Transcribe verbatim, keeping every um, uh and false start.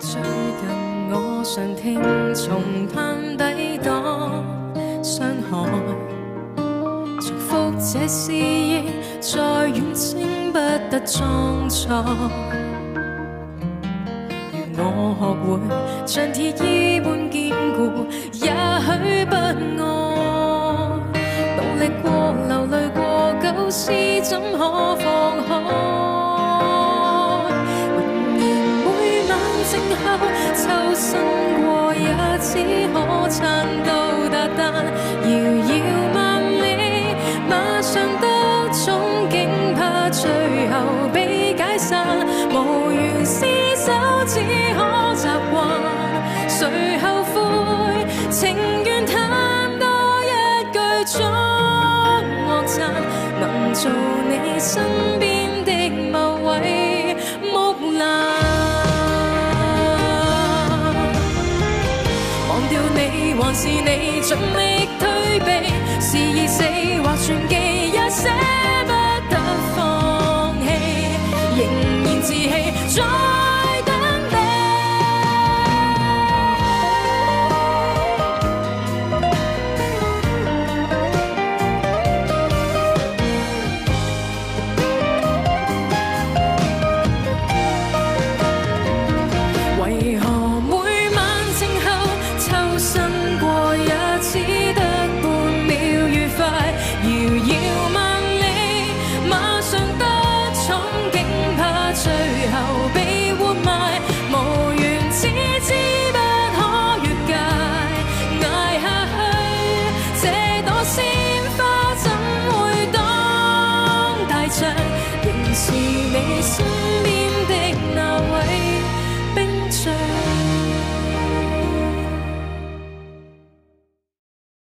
最近我常聽從盼抵擋傷害，重複這思憶，在遠征不得裝載。如我學會像鐵衣般堅固，也許不愛。努力過，流淚過，舊事怎可放開？ 靜候，抽身過也只可撐到達旦，遙遙萬里，馬上得憧憬，怕最後被解散，無緣廝守，只可習慣。誰後悔？情願貪多一句中惡讚，能做你身邊的某位木蘭。 還是你盡力退避，是已死或傳記，也捨不得放棄，仍然自欺，再等你。為何？ 是你身邊的那位冰像。